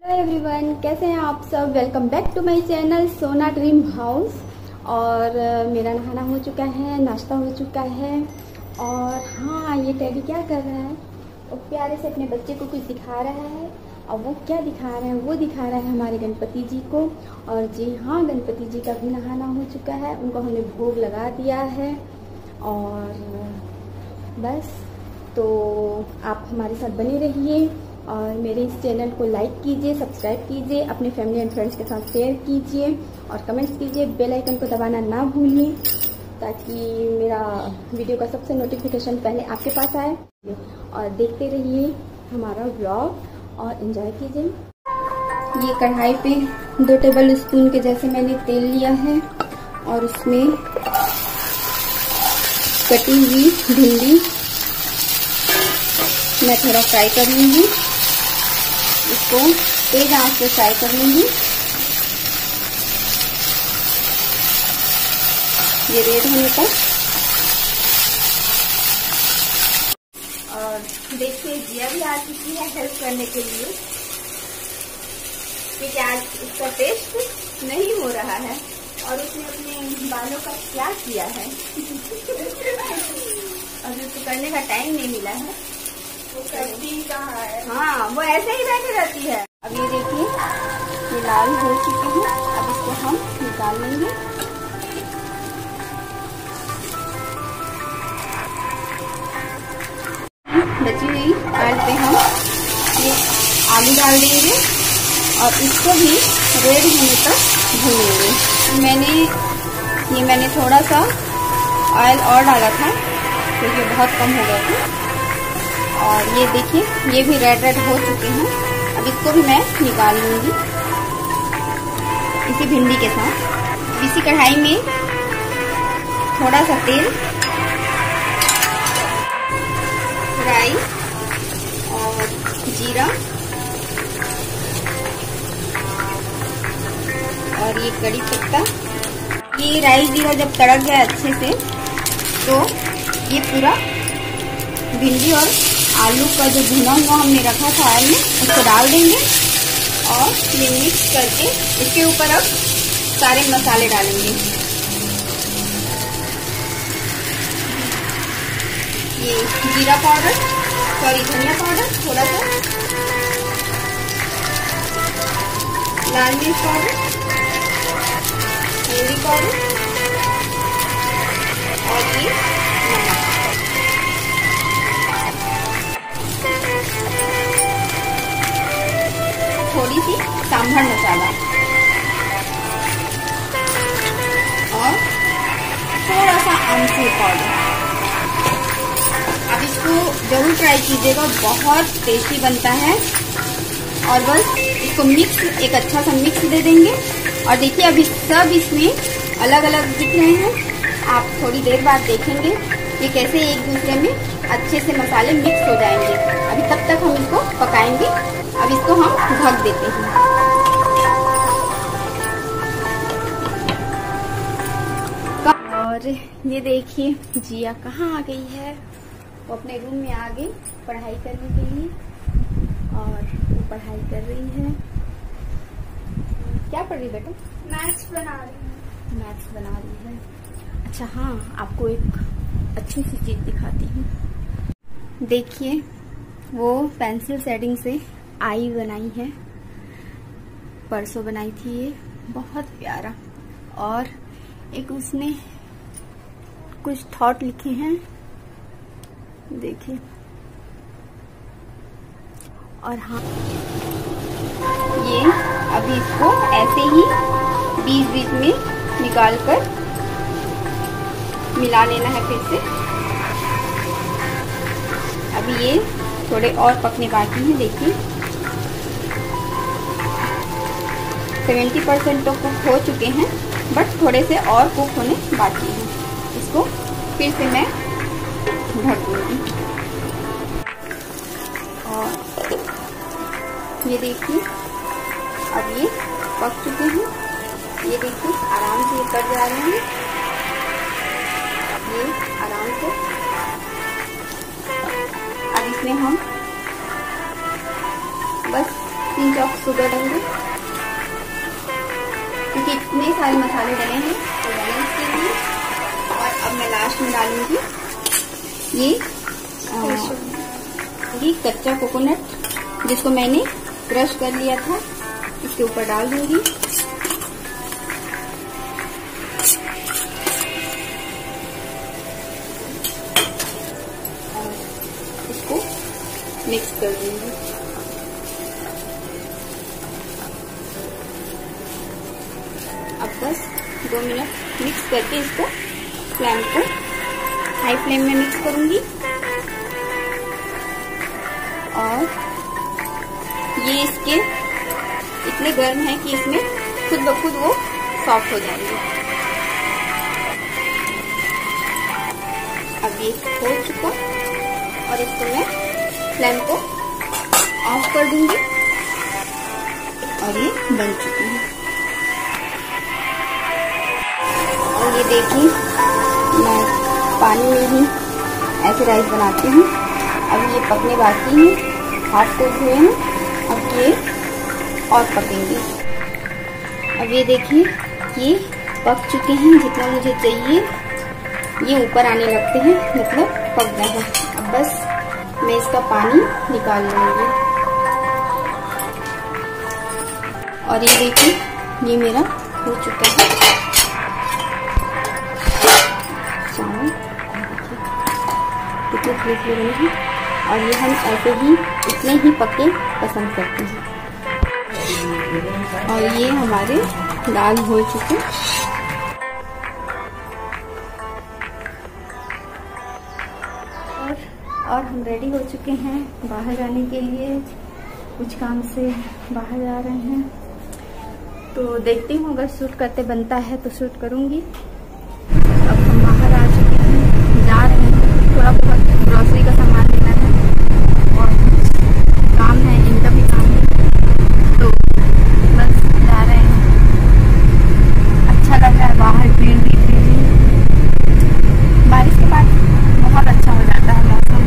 Hello everyone, कैसे हैं आप सब। Welcome back to my channel Sona dream house. और मेरा नहाना हो चुका है, नाश्ता हो चुका है। और हाँ, ये टेडी क्या कर रहा है, वो प्यारे से अपने बच्चे को कुछ दिखा रहा है। और वो क्या दिखा रहा है, वो दिखा रहा है हमारे गणपति जी को। और जी हाँ, गणपति जी का भी नहाना हो चुका है, उनको हमने भोग लगा दिया है। और बस, तो आप हमारे साथ बने रहिए और मेरे इस चैनल को लाइक कीजिए, सब्सक्राइब कीजिए, अपने फैमिली एंड फ्रेंड्स के साथ शेयर कीजिए और कमेंट्स कीजिए। बेल आइकन को दबाना ना भूलिए ताकि मेरा वीडियो का सबसे नोटिफिकेशन पहले आपके पास आए। और देखते रहिए हमारा व्लॉग और एंजॉय कीजिए। ये कढ़ाई पे 2 टेबल स्पून के जैसे मैंने तेल लिया है और उसमें कटी हुई भिंडी मैं थोड़ा फ्राई कर लूंगी। इसको तेज आंच पे फ्राई कर लूंगी। ये रेड होने तक। और देखिए, जिया भी आ चुकी है हेल्प करने के लिए, क्योंकि आज उसका टेस्ट नहीं हो रहा है और उसने अपने बालों का क्या किया है और उसको करने का टाइम नहीं मिला है। वो करती कहाँ है? हाँ, वो ऐसे ही बैठी रहती है। अब ये देखिए, ये लाल हो चुकी है। अब इसको हम निकाल लेंगे। बची हुई आयल पे हम ये आलू डाल देंगे और इसको भी रेड होने तक भूनेंगे। मैंने थोड़ा सा ऑयल और डाला था क्योंकि बहुत कम हो गया था। और ये देखिए, ये भी रेड हो चुके हैं। अब इसको भी मैं निकाल लूंगी इसी भिंडी के साथ। इसी कढ़ाई में थोड़ा सा तेल, राई और जीरा और ये कड़ी पत्ता। ये राई जीरा जब तड़क गया अच्छे से, तो ये पूरा भिंडी और आलू का जो भुना हुआ हमने रखा था ऑयल में, उसको डाल देंगे और ये मिक्स करके इसके ऊपर अब सारे मसाले डालेंगे। ये जीरा पाउडर, सॉरी धनिया पाउडर थोड़ा सा, लाल मिर्च पाउडर, हल्दी पाउडर और ये नमक। थोड़ी सी सांभर मसाला और थोड़ा सा आमचूर पाउडर। अब इसको जरूर ट्राई कीजिएगा, बहुत टेस्टी बनता है। और बस इसको मिक्स, एक अच्छा सा मिक्स दे देंगे। और देखिए, अभी सब इसमें अलग अलग दिख रहे हैं। आप थोड़ी देर बाद देखेंगे ये कैसे एक दूसरे में अच्छे से मसाले मिक्स हो जाएंगे। अभी तब तक हम इसको पकाएंगे। अब इसको हम ढक देते हैं। और ये देखिए, जिया कहाँ आ गई है। वो अपने रूम में आ गई पढ़ाई करने के लिए और वो पढ़ाई कर रही है। क्या पढ़ रही बेटा? मैथ्स बना रही हूँ। मैथ्स बना रही है। अच्छा हाँ, आपको एक अच्छी सी चीज दिखाती हूँ। देखिए, वो पेंसिल शेडिंग से आई बनाई है। परसों बनाई थी ये, बहुत प्यारा। और एक उसने कुछ थॉट लिखे हैं, देखिए। और हाँ, ये अभी इसको ऐसे ही बीच बीच में निकाल कर मिला लेना है फिर से। अभी ये थोड़े और पकने बाकी हैं। देखिए, 70% तो कुक हो चुके हैं, बट थोड़े से और कुक होने बाकी हैं। इसको फिर से मैं ढक दूंगी। और ये देखिए, अब ये पक चुके हैं। ये देखिए, आराम से ये कट जा रहे हैं, ये आराम से। अब इसमें हम बस पिंच ऑफ शुगर डालूंगी, क्योंकि इतने सारे मसाले डले हैं तो बैलेंस के लिए। और अब मैं लास्ट में डालूंगी ये कच्चा कोकोनट जिसको मैंने क्रश कर लिया था, इसके ऊपर डाल दूंगी। और इसको मिक्स कर दूंगी। अब बस 2 मिनट मिक्स करके इसको फ्लेम को हाई फ्लेम में मिक्स करूंगी। और ये इसके इतने गर्म है कि इसमें खुद ब खुद वो सॉफ्ट हो जाएंगे। अब ये हो चुका और इसको मैं फ्लेम को ऑफ कर दूंगी और ये बन चुकी है। और ये देखिए मैं पानी में ही ऐसे राइस बनाती हूँ। अब ये पकने बाकी है, हाथ कुक हुए हैं, अब ये और पकेंगे। अब ये देखिए ये पक चुके हैं, जितना मुझे चाहिए ये ऊपर आने लगते हैं, मतलब पक गए हैं। अब बस मैं इसका पानी निकाल लूंगी। और ये देखिए ये मेरा हो चुका है चावल, कितने फ्लेवर बने हैं। और ये हम ऐसे ही इतने ही पके पसंद करते हैं। और ये हमारे दाल हो चुके। और हम रेडी हो चुके हैं बाहर जाने के लिए, कुछ काम से बाहर जा रहे हैं। तो देखती हूँ अगर शूट करते बनता है तो शूट करूँगी। अब हम बाहर आ चुके हैं, जा रहे हैं, थोड़ा बहुत ग्रोसरी का सामान लेना है और काम है, इनका भी काम है, तो बस जा रहे हैं। अच्छा लग रहा है बाहर ग्रीन ग्रीन, बारिश के बाद बहुत अच्छा हो जाता है मौसम।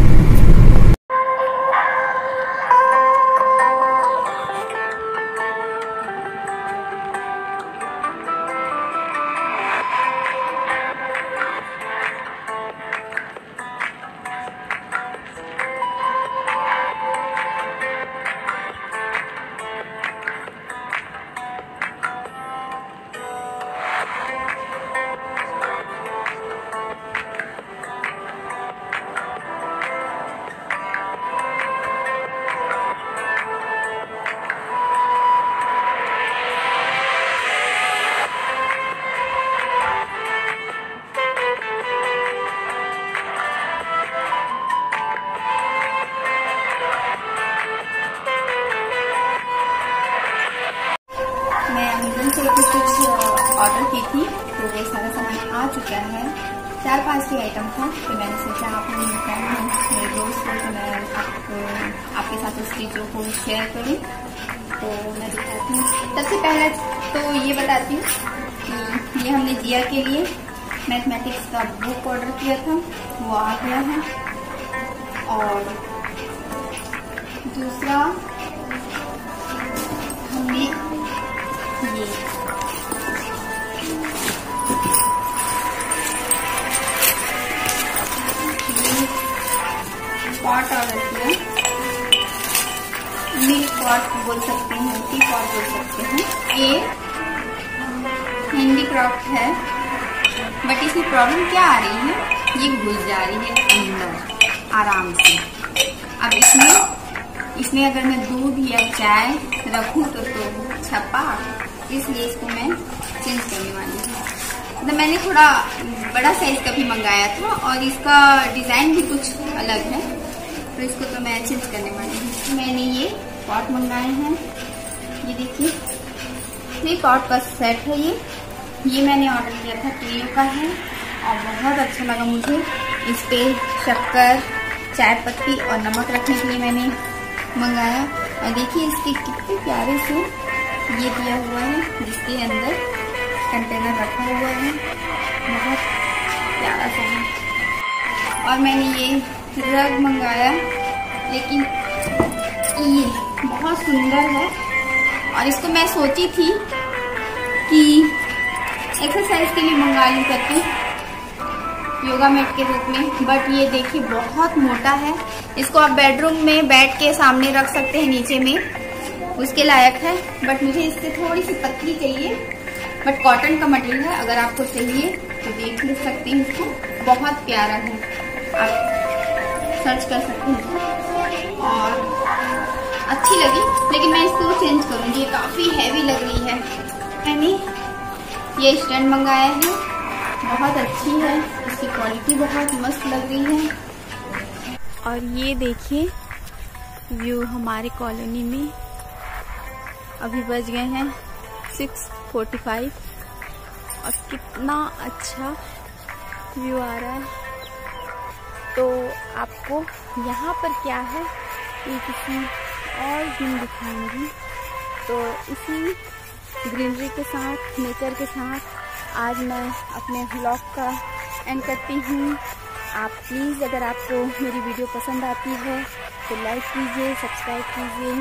ऑर्डर की थी तो वो सारा सामान आ चुका है। 4-5 ही आइटम था, तो मैंने सोचा आप लोग मेरे दोस्त को तो मैं आपके साथ उस चीज़ों को शेयर करूं। तो मैं दिखाती हूँ। सबसे पहले तो ये बताती हूँ कि ये हमने जिया के लिए मैथमेटिक्स का बुक ऑर्डर किया था, वो आ गया है। और दूसरा हमने ये पॉट ऑर्डर किया, मिल्क पॉट बोल सकते हैं, टी पॉट बोल सकते हैं। ये हैंडीक्राफ्ट है, बट इसमें प्रॉब्लम क्या आ रही है, ये घुस जा रही है अंदर आराम से। अब इसमें अगर मैं दूध या चाय रखूं तो छपा, इसलिए इसको मैं चेंज करने वाली हूँ। मतलब मैंने थोड़ा बड़ा साइज का भी मंगाया था और इसका डिजाइन भी कुछ अलग है, तो इसको तो मैं चेंज करने वाली हूँ। मैंने ये पॉट मंगाए हैं, ये देखिए 3 पॉट का सेट है। ये मैंने ऑर्डर किया था, ट्रियो का है और बहुत अच्छा लगा मुझे। इस पे शक्कर, चाय पत्ती और नमक रखने के लिए मैंने मंगाया। और देखिए इसके कितने प्यारे से ये दिया हुआ है, जिसके अंदर कंटेनर रखा हुआ है, बहुत प्यारा सा है। और मैंने ये रग मंगाया, लेकिन ये बहुत सुंदर है और इसको मैं सोची थी कि एक्सरसाइज के लिए मंगा लूँ करके योगा मैट के रूप में, बट ये देखिए बहुत मोटा है। इसको आप बेडरूम में बेड के सामने रख सकते हैं, नीचे में उसके लायक है। बट मुझे इससे थोड़ी सी पतली चाहिए, बट कॉटन का मटेरियल है। अगर आपको चाहिए तो देख ले सकते हैं इसको, बहुत प्यारा है, आप सर्च कर सकते हैं। और अच्छी लगी, लेकिन मैं इसको चेंज करूँगी, ये काफ़ी हैवी लग रही है। मैंने ये स्टैंड मंगाया है, बहुत अच्छी है, इसकी क्वालिटी बहुत मस्त लग रही है। और ये देखिए व्यू हमारे कॉलोनी में। अभी बज गए हैं 6:45 और कितना अच्छा व्यू आ रहा है। तो आपको यहाँ पर क्या है ये किसी और दिन दिखाऊंगी। तो इसी ग्रीनरी के साथ, नेचर के साथ आज मैं अपने व्लॉग का एंड करती हूँ। आप प्लीज़, अगर आपको मेरी वीडियो पसंद आती है तो लाइक कीजिए, सब्सक्राइब कीजिए।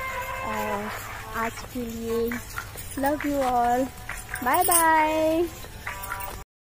और आज के लिए love you all, bye bye.